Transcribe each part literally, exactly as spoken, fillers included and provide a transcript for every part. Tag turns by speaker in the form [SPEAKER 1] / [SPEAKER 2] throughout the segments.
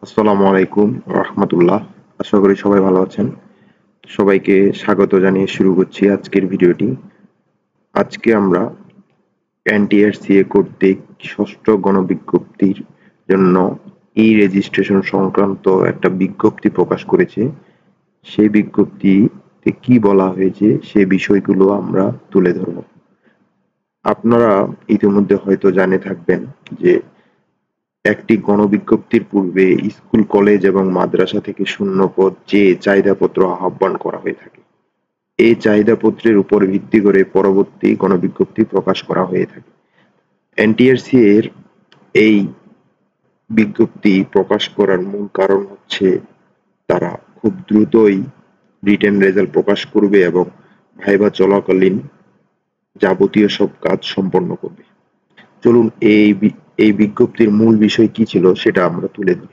[SPEAKER 1] আসসালামু আলাইকুম রাহমাতুল্লাহ। আশা করি সবাই ভালো আছেন। সবাইকে স্বাগত জানিয়ে শুরু করছি আজকের ভিডিওটি। আজকে আমরা এনটিআরসিএ কর্তৃক ষষ্ঠ গণবিজ্ঞপ্তির জন্য ই রেজিস্ট্রেশন সংক্রান্ত একটা বিজ্ঞপ্তি প্রকাশ করেছে। সেই বিজ্ঞপ্তিতে কি বলা হয়েছে সে বিষয়গুলো আমরা তুলে ধরব। আপনারা ইতিমধ্যে হয়তো জেনে থাকবেন যে একটি গণবিজ্ঞপ্তির পূর্বে স্কুল, কলেজ এবং মাদ্রাসা থেকে শূন্যপদ চেয়ে চাহিদাপত্র আহ্বান করা হয়ে থাকে। এই চাহিদাপত্রের উপর ভিত্তি করে পরবর্তী গণবিজ্ঞপ্তি প্রকাশ করা হয়ে থাকে। এনটিআরসি এর এই বিজ্ঞপ্তি প্রকাশ করার মূল কারণ হচ্ছে তারা খুব দ্রুতই রিটেন রেজাল্ট প্রকাশ করবে এবং ভাইভা চলাকালীন যাবতীয় সব কাজ সম্পন্ন করবে। চলুন এই এই বিজ্ঞপ্তির মূল বিষয় কি ছিল সেটা আমরা তুলে ধরি।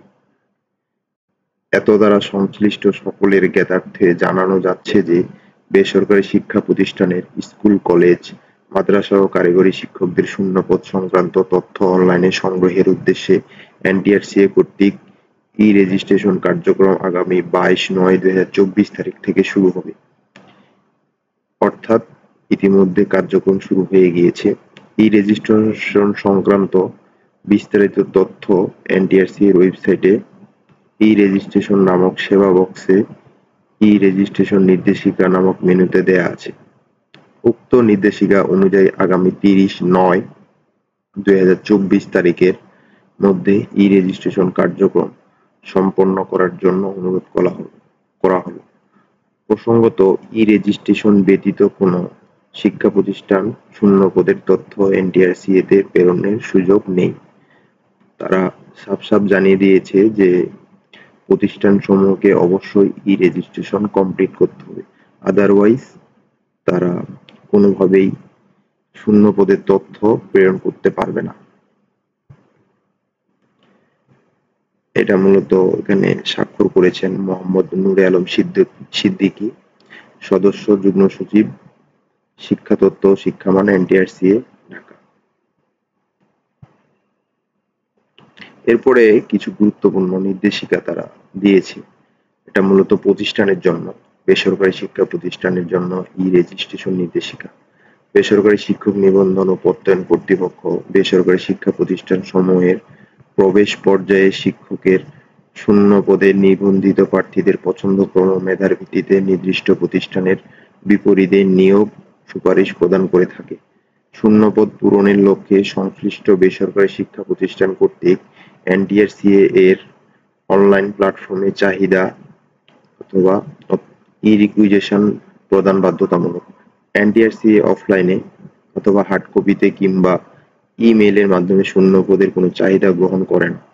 [SPEAKER 1] এত দ্বারা সংশ্লিষ্ট সকলের জ্ঞাতার্থে জানানো যাচ্ছে যে বেসরকারি শিক্ষা প্রতিষ্ঠানের স্কুল, কলেজ, মাদ্রাসা ও কারিগরি শিক্ষকদের শূন্যপদ সংক্রান্ত তথ্য অনলাইনে সংগ্রহের উদ্দেশ্যে এনটিআরসিএ কর্তৃক ই-রেজিস্ট্রেশন কার্যক্রম আগামী বাইশ নয় দুই হাজার চব্বিশ তারিখ থেকে শুরু হবে। অর্থাৎ ইতিমধ্যে কার্যক্রম শুরু হয়ে গিয়েছে। ই-রেজিস্ট্রেশন সংক্রান্ত বিস্তারিত তথ্য এনটিআরসি এর ওয়েবসাইটে ই-রেজিস্ট্রেশন নামক সেবা বক্সে ই-রেজিস্ট্রেশন নির্দেশিকা নামক মেনুতে দেয়া আছে। উক্ত নির্দেশিকা অনুযায়ী আগামী তিরিশ নয় দুই হাজার চব্বিশ তারিখের মধ্যে ই-রেজিস্ট্রেশন কার্যক্রম সম্পন্ন করার জন্য অনুরোধ করা হলো করা হলো প্রসঙ্গত, ই-রেজিস্ট্রেশন ব্যতীত কোনো শিক্ষা প্রতিষ্ঠান শূন্যপদের তথ্য এনটিআরসিএ তে প্রেরণের সুযোগ নেই। তারা সাফ সাফ জানিয়ে দিয়েছে যে প্রতিষ্ঠানসমূহকে অবশ্যই ই-রেজিস্ট্রেশন কমপ্লিট করতে হবে, আদারওয়াইজ তারা কোনোভাবেই শূন্যপদের তথ্য প্রেরণ করতে পারবে না। এটা মূলত এখানে স্বাক্ষর করেছেন মোহাম্মদ নূরে আলম সিদ্দিকী, সদস্য যুগ্ম সচিব, শিক্ষা তত্ত্ব ও শিক্ষামান, এনটিআরসিএ, ঢাকা। এরপরে কিছু গুরুত্বপূর্ণ নির্দেশিকা তারা দিয়েছে। এটা মূলত প্রতিষ্ঠানের জন্য, বেসরকারি শিক্ষা প্রতিষ্ঠানের জন্য ই-রেজিস্ট্রেশন নির্দেশিকা। বেসরকারি শিক্ষক নিবন্ধন ও প্রত্যয়ন কর্তৃপক্ষ বেসরকারি শিক্ষা প্রতিষ্ঠান সমূহের প্রবেশ পর্যায়ে শিক্ষকের শূন্য পদে নিবন্ধিত প্রার্থীদের পছন্দক্রম ও মেধার ভিত্তিতে নির্দিষ্ট প্রতিষ্ঠানের বিপরীতে নিয়োগ সুপারিশ প্রদান করে থাকে। শূন্যপদ পূরণের লক্ষ্যে সংশ্লিষ্ট বেসরকারি শিক্ষা প্রতিষ্ঠান কর্তৃক এনটিআরসিএ এর অনলাইন প্ল্যাটফর্মে চাহিদা অথবা ই-রিকুইজিশন প্রদান বাধ্যতামূলক। এনটিআরসিএ অফলাইনে অথবা হার্ড কপিতে কিংবা ই-মেইলের মাধ্যমে শূন্যপদের কোনো চাহিদা গ্রহণ করে না।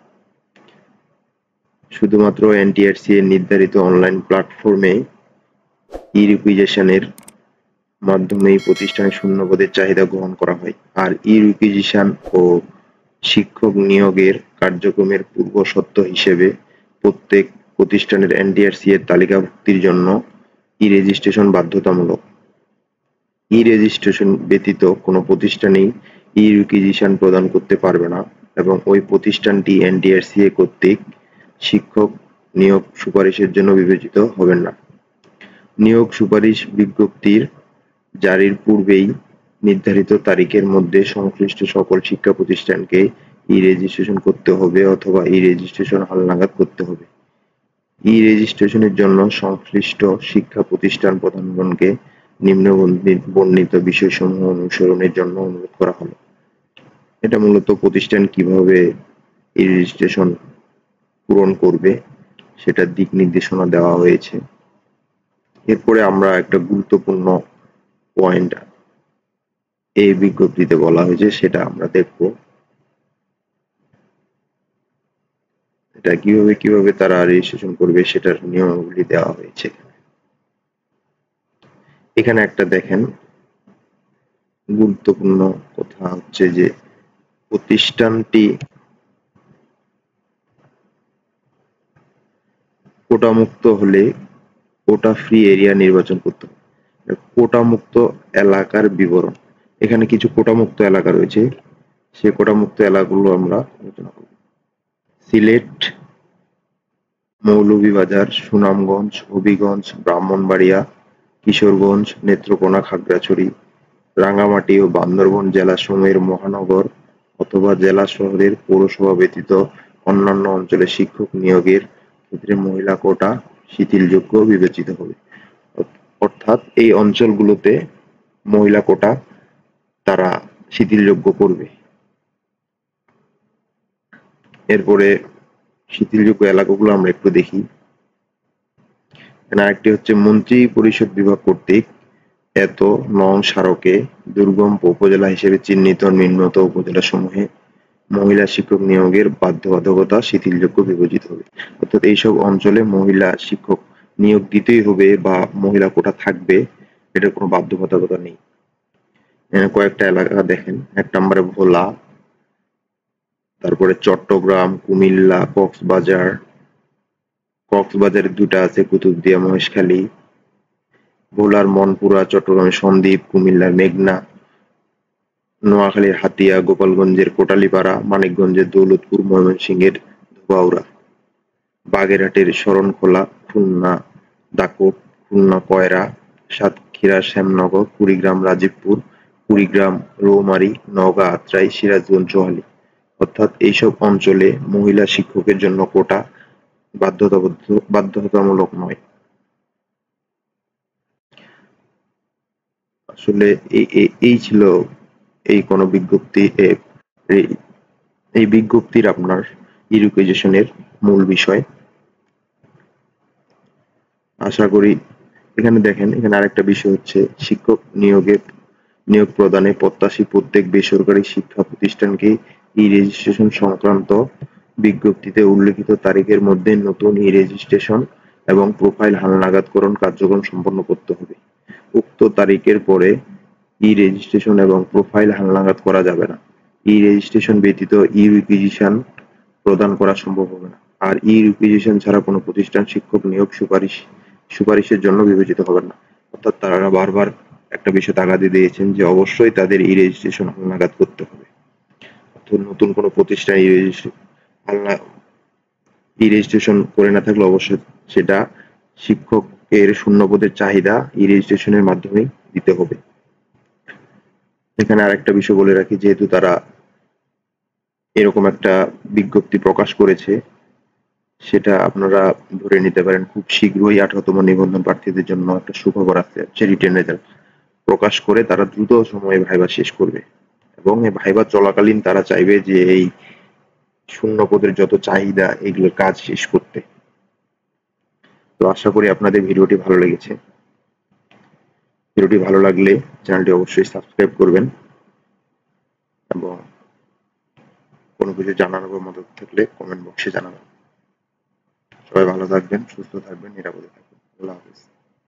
[SPEAKER 1] শুধুমাত্র এনটিআরসি এর নির্ধারিত অনলাইন প্ল্যাটফর্মে ই-রিকুইজিশনের মাধ্যমেই প্রতিষ্ঠানের শূন্যপদের চাহিদা গ্রহণ করা হয়। আর ই-রিকুইজিশন ও শিক্ষক নিয়োগের কার্যক্রমের পূর্বশর্ত হিসেবে প্রত্যেক প্রতিষ্ঠানের এনটিআরসি এর তালিকাভুক্তির জন্য ই-রেজিস্ট্রেশন বাধ্যতামূলক। ই-রেজিস্ট্রেশন ব্যতীত কোনো প্রতিষ্ঠানই ই-রিকুইজিশন প্রদান করতে পারবে না এবং ওই প্রতিষ্ঠানটি এনটিআরসিএ কর্তৃক শিক্ষক নিয়োগ সুপারিশের জন্য বিবেচিত হবেন না। নিয়োগ সুপারিশ বিজ্ঞপ্তির জারির পূর্বেই নির্ধারিত তারিখের মধ্যে সংশ্লিষ্ট সকল শিক্ষা প্রতিষ্ঠানকে ই-রেজিস্ট্রেশন করতে হবে অথবা ই-রেজিস্ট্রেশন হালনাগাদ করতে হবে। ই-রেজিস্ট্রেশনের জন্য সংশ্লিষ্ট শিক্ষা প্রতিষ্ঠান প্রধানগণকে নিম্ন বর্ণিত বিষয়সমূহ অনুসরণের জন্য অনুরোধ করা হলো। এটা মূলত প্রতিষ্ঠান কিভাবে ই-রেজিস্ট্রেশন পূরণ করবে সেটার দিক নির্দেশনা দেওয়া হয়েছে। এরপরে আমরা একটা গুরুত্বপূর্ণ পয়েন্ট এই বিজ্ঞপ্তিতে বলা হয়েছে সেটা আমরা দেখব। এটা কিভাবে কিভাবে তারা রেজিস্ট্রেশন করবে সেটার নিয়মাবলী দেওয়া হয়েছে। এখানে একটা দেখেন, গুরুত্বপূর্ণ কথা হচ্ছে যে প্রতিষ্ঠানটি কোটামুক্ত হলে কোটা ফ্রি এরিয়া নির্বাচন করতে হবে। কোটামুক্ত এলাকার বিবরণ, এখানে কিছু কোটামুক্ত এলাকা রয়েছে, সে কোটামুক্ত এলাকাগুলো আমরা আলোচনা করব। সিলেট, মৌলভীবাজার, সুনামগঞ্জ, হবিগঞ্জ, ব্রাহ্মণবাড়িয়া, কিশোরগঞ্জ, নেত্রকোনা, খাগড়াছড়ি, রাঙ্গামাটি ও বান্দরবান জেলাসমূহের মহানগর অথবা জেলা শহরের পৌরসভা ব্যতীত অন্যান্য অঞ্চলে শিক্ষক নিয়োগের ক্ষেত্রে মহিলা কোটা শিথিলযোগ্য বিবেচিত হবে। অর্থাৎ এই অঞ্চলগুলোতে মহিলা কোটা তারা শিথিলযোগ্য করবে। এরপরে শিথিলযোগ্য এলাকাগুলো আমরা একটু দেখি। আরেকটি হচ্ছে মন্ত্রী পরিষদ বিভাগ কর্তৃক এত নং স্মারকে দুর্গম উপজেলা হিসেবে চিহ্নিত নিম্নত উপজেলা সমূহে মহিলা শিক্ষক নিয়োগের বাধ্যবাধকতা শিথিলযোগ্য বিবেচিত হবে। অর্থাৎ এইসব অঞ্চলে মহিলা শিক্ষক নিয়োগ দিতেই হবে বা মহিলা কোটা থাকবে, এটার কোনো বাধ্যবাধকতা নেই। কয়েকটা এলাকা দেখেন, এক নম্বরে ভোলা, তারপরে চট্টগ্রাম, কুমিল্লা, কক্সবাজার, কক্সবাজারের দুটা আছে, কুতুবদিয়া, মহেশখালী, ভোলার মনপুরা, চট্টগ্রামের সন্দ্বীপ, কুমিল্লার মেঘনা, নোয়াখালীর হাতিয়া, গোপালগঞ্জের কোটালীপাড়া, মানিকগঞ্জের দৌলতপুর, ময়মনসিংহের ধোবাউড়া, বাগেরহাটের শরণখোলা, খুলনা দাকোপ, খুলনা কয়রা, সাতক্ষীরা শ্যামনগর, কুড়িগ্রাম রাজীবপুর, কুড়িগ্রাম রৌমারী, নওগাঁ আত্রাই, সিরাজগঞ্জ চুয়ালী। অর্থাৎ এইসব অঞ্চলে মহিলা শিক্ষকের জন্য কোটা বাধ্যতাবদ্ধ বাধ্যতামূলক নয়। আসলে এই ছিল এই কোন বিজ্ঞপ্তি এই বিজ্ঞপ্তির আপনার এডুকেশনের মূল বিষয়। আশা করি এখানে দেখেন, এখানে আরেকটা বিষয় হচ্ছে শিক্ষক নিয়োগে নিয়োগ প্রদানে প্রত্যাশী প্রত্যেক বেসরকারি শিক্ষা প্রতিষ্ঠানকে ই রেজিস্ট্রেশন সংক্রান্ত বিজ্ঞপ্তিতে উল্লেখিত তারিখের মধ্যে নতুন ই রেজিস্ট্রেশন এবং প্রোফাইল হালনাগাদকরণ কার্যক্রম সম্পন্ন করতে হবে। উক্ত তারিখের পরে ই রেজিস্ট্রেশন এবং প্রোফাইল হালনাগাদ করা যাবে না। ই রেজিস্ট্রেশন ব্যতীত ই রিকুইজিশন প্রদান করা সম্ভব হবে না। আর ই রিকুইজিশন ছাড়া কোনো প্রতিষ্ঠান শিক্ষক নিয়োগ সুপারিশ সুপারিশের জন্য বিবেচিত হবে না। অর্থাৎ তারা বারবার একটা বিষয় তাগাদে দিয়েছেন যে অবশ্যই তাদের ই রেজিস্ট্রেশন হালনাগাদ করতে হবে। নতুন কোনো প্রতিষ্ঠান ই রেজিস্ট্রেশন ই রেজিস্ট্রেশন করে না থাকলে অবশ্যই সেটা শিক্ষকের শূন্যপদের চাহিদা ই রেজিস্ট্রেশনের মাধ্যমে দিতে হবে। এখানে আরেকটা বিষয় বলে রাখি, যেহেতু তারা এরকম একটা বিজ্ঞপ্তি প্রকাশ করেছে, সেটা আপনারা ধরে নিতে পারেন খুব শীঘ্রই আঠারোতম নিবন্ধন প্রার্থীদের জন্য একটা সুখবর আছে, রিটেন রেজাল্ট প্রকাশ করে তারা দ্রুত সময়ে ভাইবা শেষ করবে এবং এই ভাইবা চলাকালীন তারা চাইবে যে এই শূন্য পদের যত চাহিদা এগুলোর কাজ শেষ করতে। তো আশা করি আপনাদের ভিডিওটি ভালো লেগেছে। ভিডিওটি ভালো লাগলে চ্যানেলটি অবশ্যই সাবস্ক্রাইব করবেন এবং কোনো কিছু জানার মতো থাকলে কমেন্ট বক্সে জানাবেন। সবাই ভালো থাকবেন, সুস্থ থাকবেন, নিরাপদে থাকবেন। আল্লাহ হাফেজ।